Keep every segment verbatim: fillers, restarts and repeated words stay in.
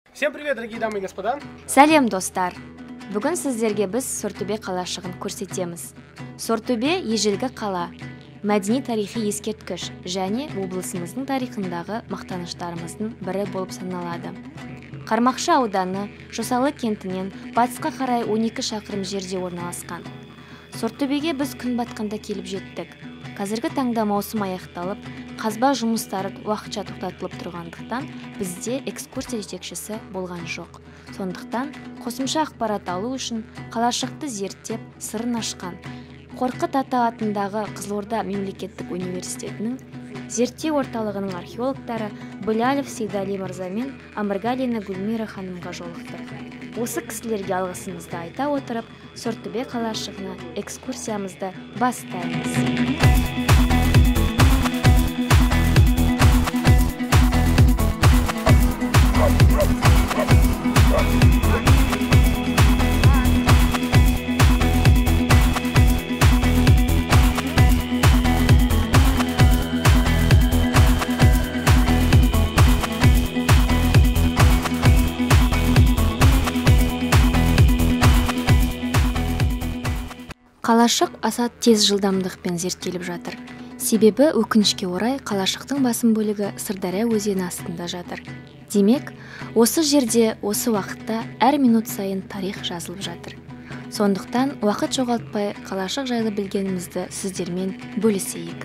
Всем привет, дорогие дамы и господа. Сәлем достар. Бүгін сіздерге біз Сортөбе қалашығын көрсетеміз. Сортөбе ежелгі қала, мәдени тарихи ескерткіш және облысымыздың тарихындағы мақтаныштарымыздың бірі болып саналады. Қармақшы ауданы Жосалы кентінен батысқа қарай он екі шақырым жерде орналасқан. Сортөбеге біз күн батқанда келіп жеттік. Қазіргі таңда маусым аяқталып, қазба жұмыстары уақытша тоқтатылып тұрғандықтан бізде экскурсия жетекшісі болған жоқ. Сондықтан қосымша ақпарат алу үшін қалашықты зерттеп, сырын ашқан Қорқыт Ата атындағы Қызылорда мемлекеттік университетінің зерттеу орталығының археологтары Біләлов Сейдали мырза мен Амыргалина Гүлмира ханымға жолықтық. Осы кісілерге алғысымызды айта отырып, Сортөбе қалашығына экскурсиямызды бастаймыз. Қалашық аса тез жылдамдықпен зерттеліп жатыр. Себебі өкінішке орай қалашықтың басым бөлігі Сырдария өзені астында жатыр. Демек, осы жерде, осы уақытта әр минут сайын тарих жазылып жатыр. Сондықтан уақыт жоғалтпай қалашық жайлы білгенімізді сіздермен бөлісейік.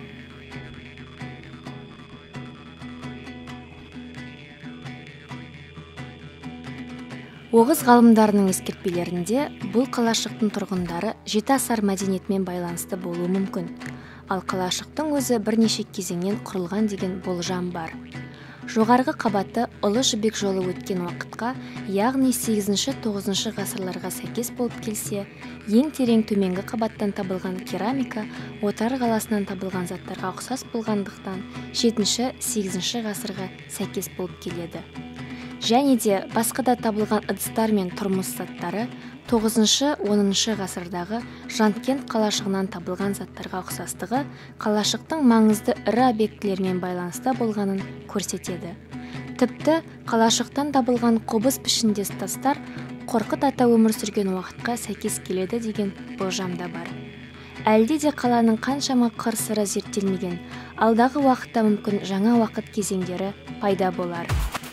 Оғыз ғалымдарының ескертпелерінде бұл қалашықтың тұрғындары жеті асар мәдениетмен байланысты болуы мүмкін. Ал қалашықтың өзі бірнеше кезеңнен құрылған деген болжам бар. Жоғарғы қабаты Ұлы Жібек жолы өткен уақытқа, яғни сегізінші-тоғызыншы ғасырларға сәйкес болып келсе, ең терең төменгі қабаттан табылған керамика Отар қаласынан табылған заттарға ұқсас болғандықтан жетінші-сегізінші ғасырға сәйкес болып келеді. Және де басқа да табылған ыдыстар мен тұрмыс заттары тоғызыншы-оныншы ғасырдағы Жанкент қалашығынан табылған заттарға ұқсастығы қалашықтың маңызды ірі объектілермен байланыста болғанын көрсетеді. Тіпті қалашықтан табылған қобыз пішіндес тастар Қорқыт Ата өмір сүрген уақытқа сәйкес келеді деген болжам да бар. Әлде де қаланың қаншама қыр-сыры зерттелмеген, алдағы уақытта мүмкін жаңа уақыт кезеңдері пайда болар.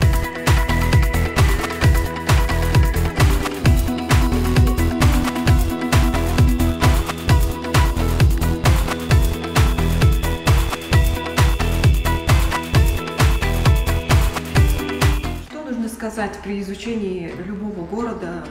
Сказать при изучении любого города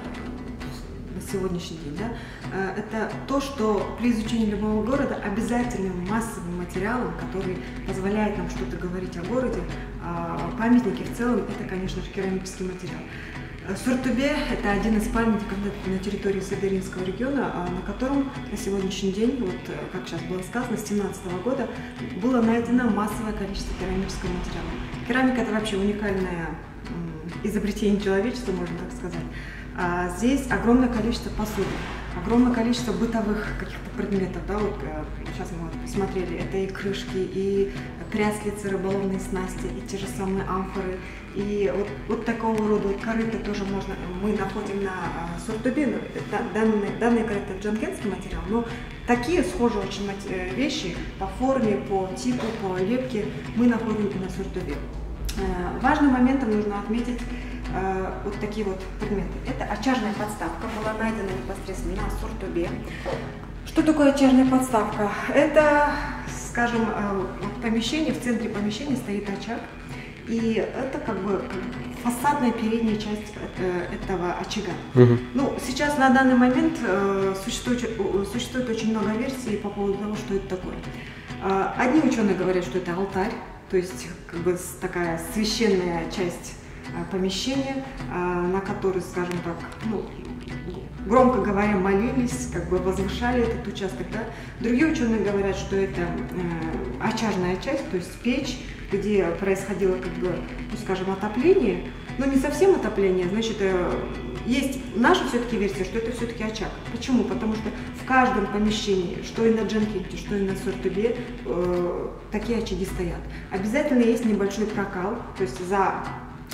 на сегодняшний день, да, это то, что при изучении любого города обязательным массовым материалом, который позволяет нам что-то говорить о городе, о памятнике в целом, это, конечно же, керамический материал. Сортөбе – это один из памятников на территории Сырдарьинского региона, на котором на сегодняшний день, вот как сейчас было сказано, с семнадцатого года было найдено массовое количество керамического материала. Керамика – это вообще уникальная изобретение человечества, можно так сказать. А здесь огромное количество посуды, огромное количество бытовых каких-то предметов. Да, вот, сейчас мы вот смотрели, это и крышки, и пряслицы, рыболовные снасти, и те же самые амфоры. И вот, вот такого рода корыто тоже можно, мы находим на Сортөбе. Данные, данные корыто джанкентский материал, но такие схожие очень вещи по форме, по типу, по лепке мы находим и на Сортөбе. Важным моментом нужно отметить э, вот такие вот предметы. Это очажная подставка, была найдена непосредственно на Сортөбе. Что такое очажная подставка? Это, скажем, э, помещение, в центре помещения стоит очаг, и это как бы фасадная передняя часть э, этого очага. Угу. Ну, сейчас на данный момент э, существует, существует очень много версий по поводу того, что это такое. Э, одни ученые говорят, что это алтарь, то есть как бы такая священная часть а, помещения, а, на которой, скажем так, ну, громко говоря, молились, как бы возвышали этот участок. Да? Другие ученые говорят, что это э, очажная часть, то есть печь, где происходило, как бы, ну, скажем, отопление, но не совсем отопление, значит, э, есть наша все-таки версия, что это все-таки очаг. Почему? Потому что в каждом помещении, что и на Джанкенте, что и на Сортөбе, э, такие очаги стоят. Обязательно есть небольшой прокал, то есть за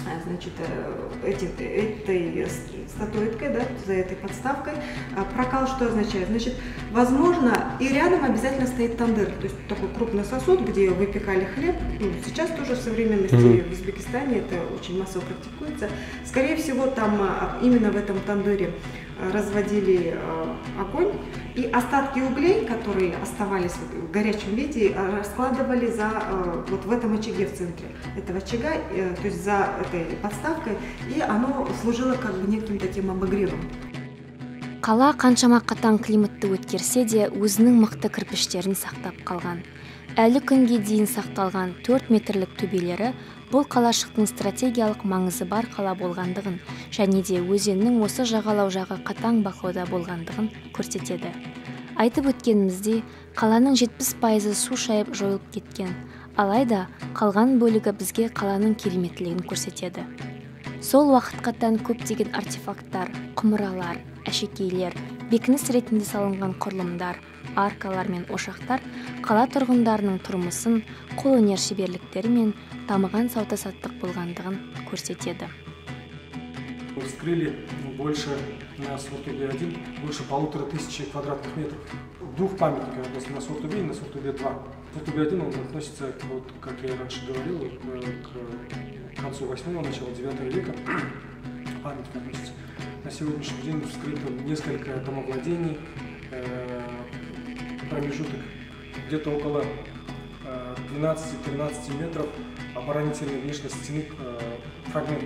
значит, эти, этой статуэткой, да, за этой подставкой. Прокал что означает? Значит, возможно, и рядом обязательно стоит тандыр, то есть такой крупный сосуд, где выпекали хлеб. Ну, сейчас тоже в современности mm-hmm. в Узбекистане это очень массово практикуется. Скорее всего, там именно в этом тандыре разводили огонь, и остатки углей, которые оставались в горячем виде, раскладывали за, вот в этом очаге в центре этого очага, то есть за этой подставкой, и оно служило как бы неким таким обогревом. Қала қаншама қатаң климатты өткерсе де өзінің мықты кірпіштерін сақтап қалған. Әлі күнге дейін сақталған төрт метрлік төбелері бұл қалашықтың стратегиялық маңызы бар қала болғандығын және де өзеннің осы жағалау жағы қатаң бақылауда болғандығын көрсетеді. Айтып өткеніміздей, қаланың жетпіс пайызы су шайып жойылып кеткен, алайда қалған бөлігі бізге қаланың кереметтілігін көрсетеді. Сол уақытқа тән көптеген артефакттар, құмыралар, әшекейлер, бекініс ретінде салынған құрылымдар, аркалар мен ошақтар қала тұрғындарының тұрмысын, қолөнер шеберліктері мен дамыған сауда-саттық болғандығын көрсетеді. Вскрыли больше на Сортубе один, больше полутора тысячи квадратных метров. Двух памятников, то есть на Сортубе и на Сортубе два. Сортубе один он относится, вот, как я раньше говорил, к концу восьмого, начала девятого века. Памятник относится. На сегодняшний день вскрыто несколько домовладений, промежуток где-то около двенадцати-тринадцати метров оборонительной внешней стены фрагмент.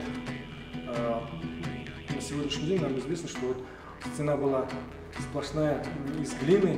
На сегодняшний день нам известно, что вот стена была сплошная из глины,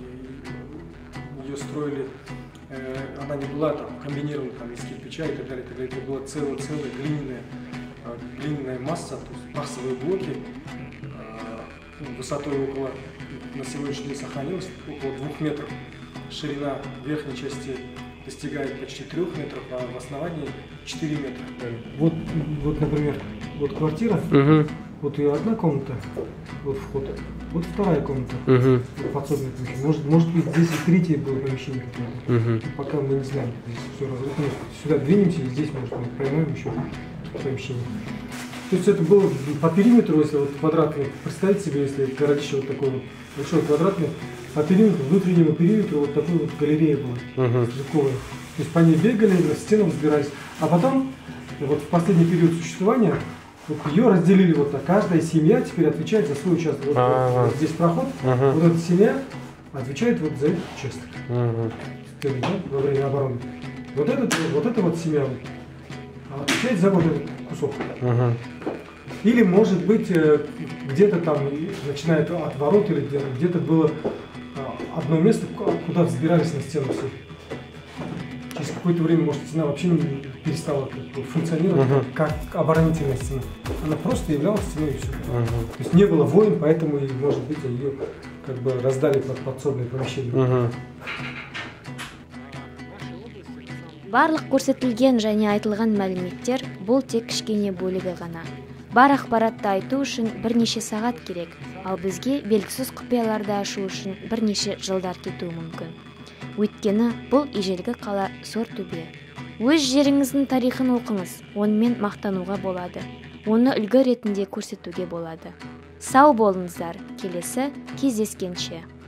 ее строили, она не была там комбинирована там, из кирпича и так далее, так далее. Это была целая, целая глиняная, глиняная масса, то есть массовые блоки, высотой около, на сегодняшний день сохранилась, около двух метров. Ширина верхней части достигает почти трех метров, а в основании четыре метра. Вот, вот, например, вот квартира, угу. Вот ее одна комната, вот вход, вот вторая комната, угу. подсобное помещение. Может, может быть, здесь и третье было помещение какое-то. Угу. Пока мы не знаем, здесь все разрушено. Сюда двинемся, и здесь, может, мы поймаем еще помещение. То есть это было по периметру, если вот квадратный, представьте себе, если городище вот такое вот большое квадратное, по периметру, внутреннему периметру вот такой вот галерея была, uh-huh. языковая. То есть по ней бегали, на стену взбирались. А потом, вот в последний период существования, вот ее разделили вот так. Каждая семья теперь отвечает за свой участок. Вот, uh-huh. вот здесь проход, uh-huh. вот эта семья отвечает вот за этот участок. Uh-huh. Да, во время обороны. Вот, этот, вот эта вот семья отвечает за вот этот кусок. Uh-huh. Или, может быть, где-то там, начиная от ворот, или где-то было одно место, куда взбирались на стену все. Через какое-то время, может, стена вообще не перестала функционировать uh-huh. как оборонительная стена. Она просто являлась стеной и все. Uh-huh. То есть не было войн, поэтому, может быть, ее как бы раздали под подсобные помещения. Uh-huh. Барлық көрсетілген және айтылған мәліметтер бұл тек кішкене бөлігі ғана. Бар ақпаратты айту үшін бірнеше сағат керек, ал бізге белгісіз құпияларды ашу үшін бірнеше жылдар кетуі мүмкін. Өйткені бұл ежелгі қала Сортубе. Өз жеріңіздің тарихын оқыңыз, онымен мақтануға болады. Оны үлгі ретінде көрсетуге болады. Сау болыңыздар, келесі кездескенше.